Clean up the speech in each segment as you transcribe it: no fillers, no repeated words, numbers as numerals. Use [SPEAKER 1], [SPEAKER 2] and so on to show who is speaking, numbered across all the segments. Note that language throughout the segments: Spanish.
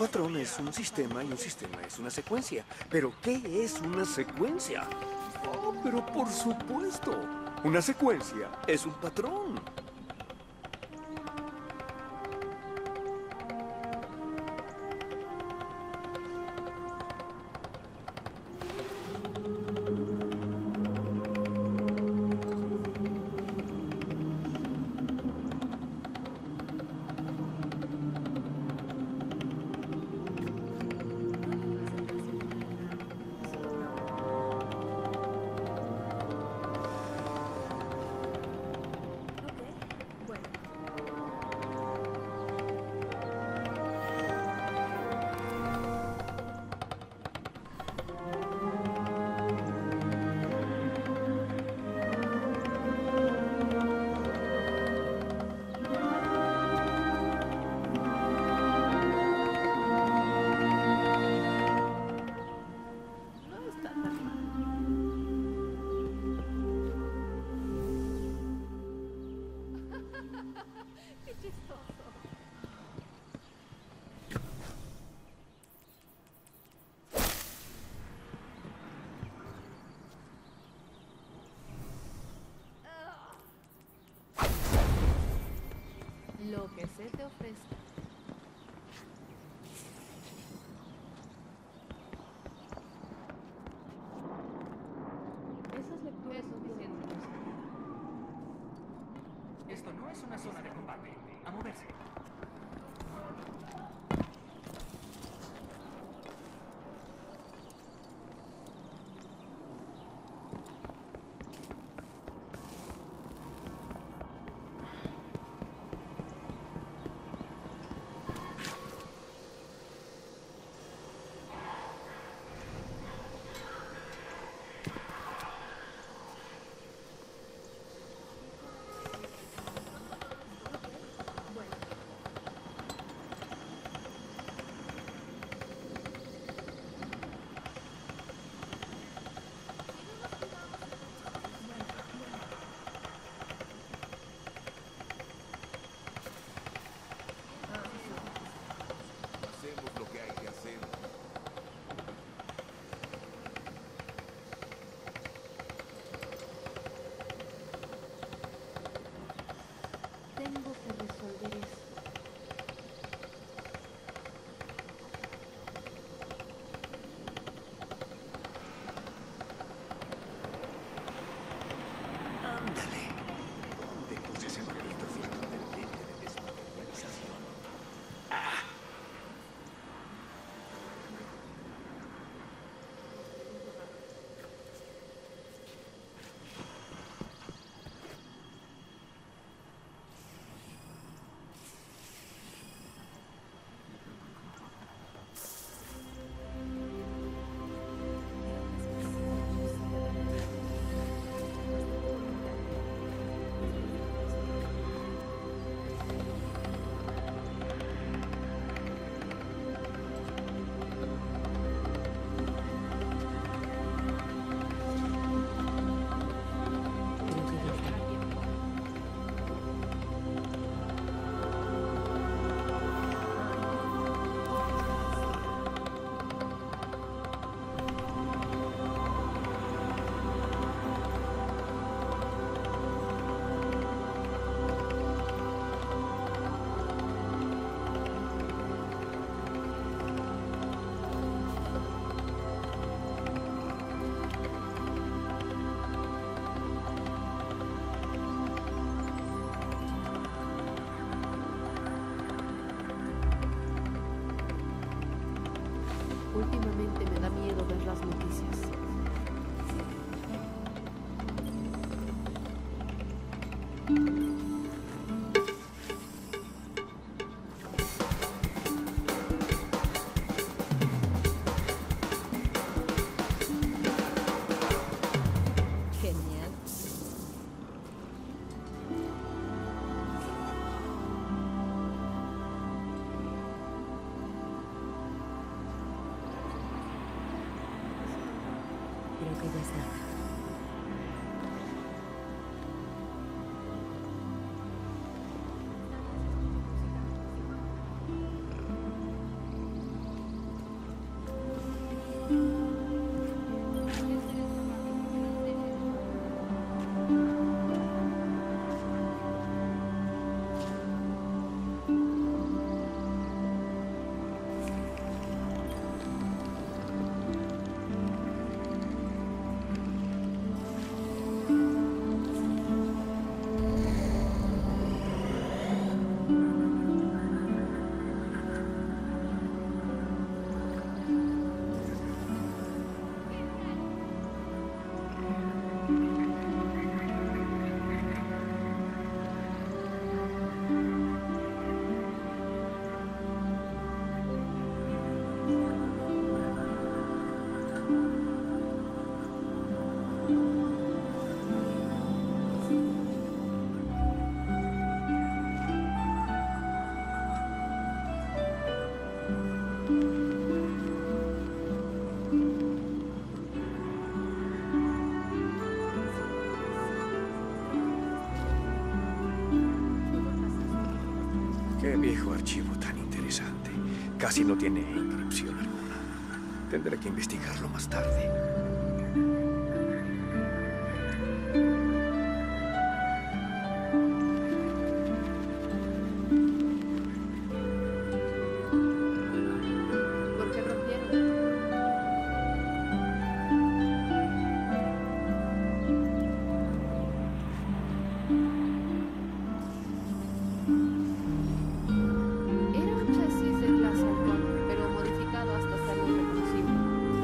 [SPEAKER 1] patrón es un sistema y un sistema es una secuencia. ¿Pero qué es una secuencia? Oh, pero por supuesto. Una secuencia es un patrón.
[SPEAKER 2] Lo que se te ofrezca. Esas lecturas son suficientes.
[SPEAKER 3] Esto no es una zona de combate. A moverse.
[SPEAKER 4] Hacemos lo que hay que hacer.
[SPEAKER 2] Tengo que resolver esto.
[SPEAKER 1] Ándale. ¿Dónde puse ese maldito filtro del lente de desmaterialización? ¡Ah!
[SPEAKER 2] Últimamente me da miedo ver las noticias. Genial.
[SPEAKER 5] Creo que ya está.
[SPEAKER 1] Viejo archivo tan interesante. Casi no tiene inscripción alguna. Tendré que investigarlo más tarde.
[SPEAKER 2] ¿Por qué rompieron? Era un chasis de clase Halcón, pero modificado hasta ser muy reconocible.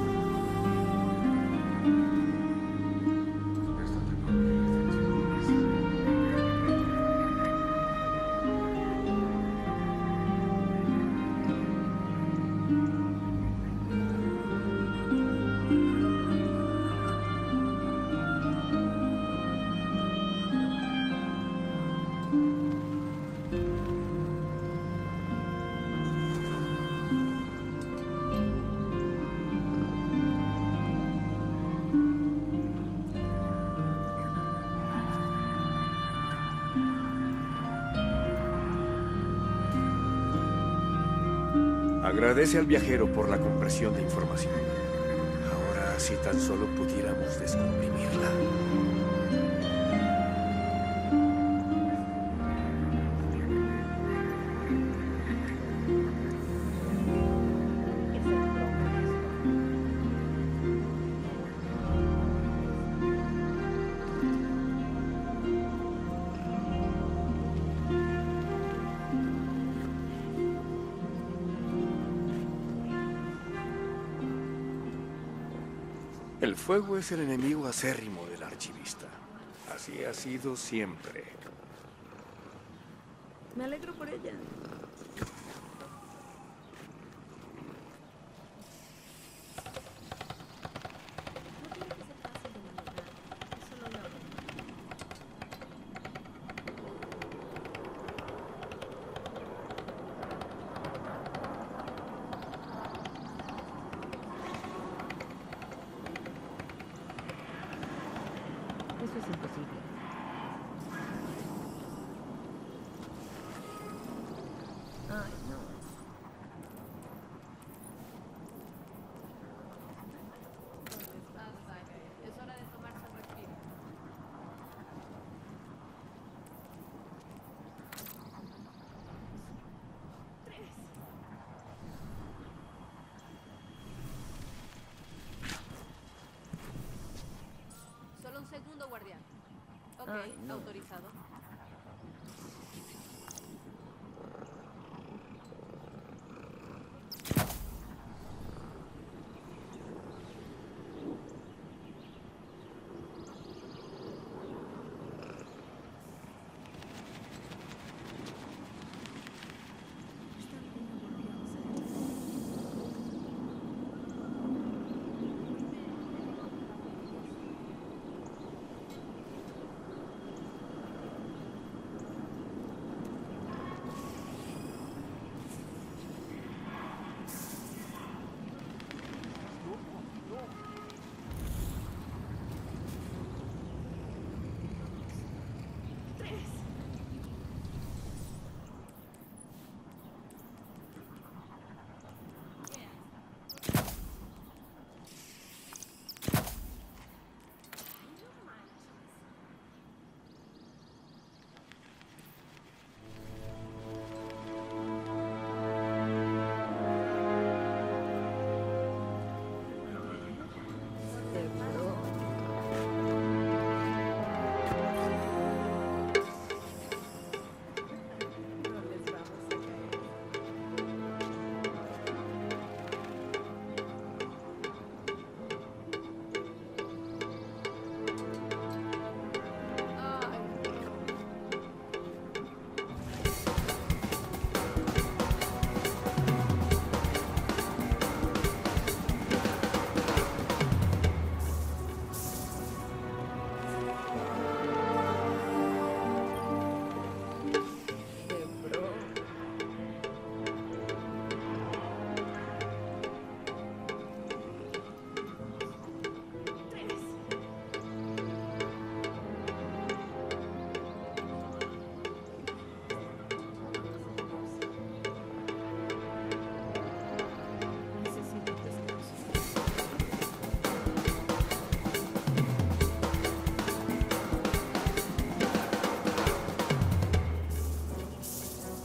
[SPEAKER 1] Agradece al viajero por la compresión de información. Ahora, si tan solo pudiéramos descomprimirla. El fuego es el enemigo acérrimo del archivista. Así ha sido siempre.
[SPEAKER 5] Me alegro por ella. No tiene que ser fácil de manejar. Es solo una broma. Eso es imposible. Ay, no.
[SPEAKER 2] Es hora de tomarse un respiro. Solo un segundo, guardián. Ok,
[SPEAKER 5] Ay, no.
[SPEAKER 2] autorizado.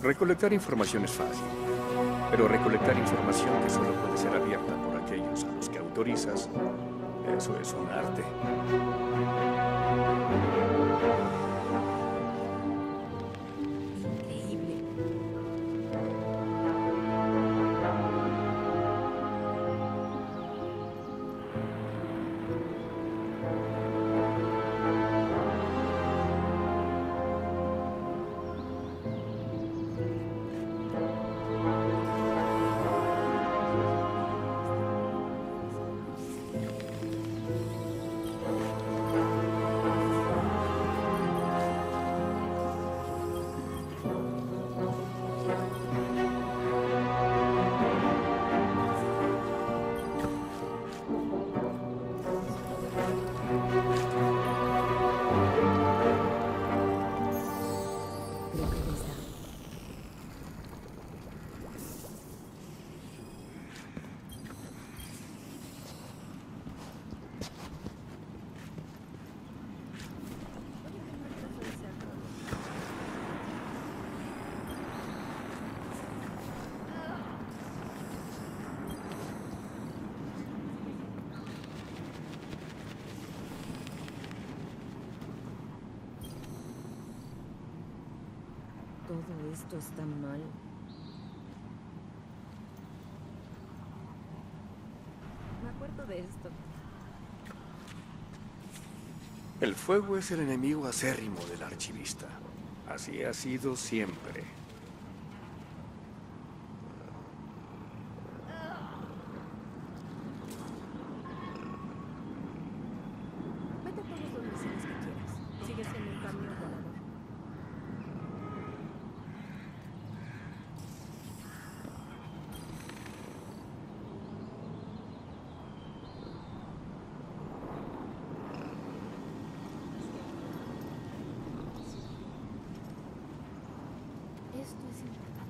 [SPEAKER 1] Recolectar información es fácil, pero recolectar información que solo puede ser abierta por aquellos a los que autorizas, eso es un arte.
[SPEAKER 5] Increíble. Creo que ya está. Todo esto está mal. Me acuerdo de esto.
[SPEAKER 1] El fuego es el enemigo acérrimo del archivista. Así ha sido siempre.
[SPEAKER 5] Vete a todos los misiones que quieras. Sigue siendo un cambio volador.
[SPEAKER 2] Esto es importante.